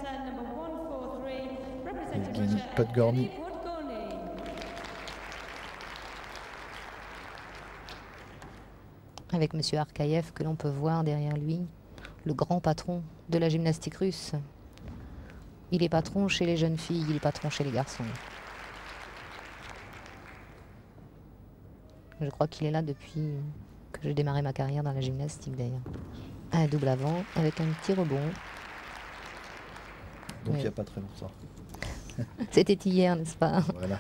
Evgeny Podgorny. Avec Monsieur Arkaïev que l'on peut voir derrière lui, le grand patron de la gymnastique russe. Il est patron chez les jeunes filles, il est patron chez les garçons. Je crois qu'il est là depuis que j'ai démarré ma carrière dans la gymnastique d'ailleurs. Un double avant avec un petit rebond. Donc il n'y a pas très longtemps. C'était hier, n'est-ce pas? Voilà.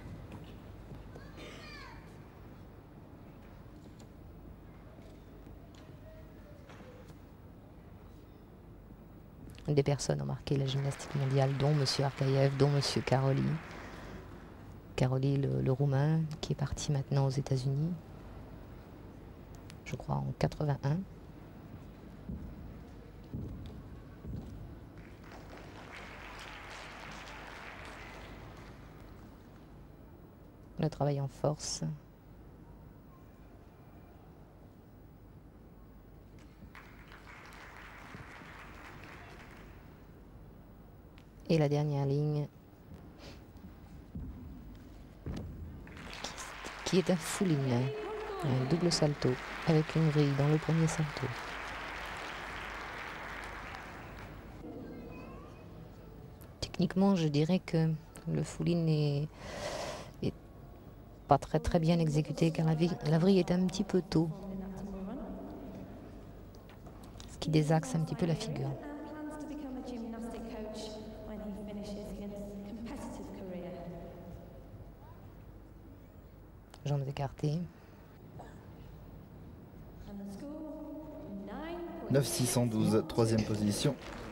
Des personnes ont marqué la gymnastique mondiale, dont M. Arkaïev, dont M. Karoli. Karoli, le Roumain, qui est parti maintenant aux États-Unis, je crois en 81. Le travail en force. Et la dernière ligne, qui est un full-in, un double salto, avec une vrille dans le premier salto. Techniquement, je dirais que le full-in est pas très bien exécuté, car la vrille est un petit peu tôt, ce qui désaxe un petit peu la figure. Jambes écartées. 9,612, troisième position.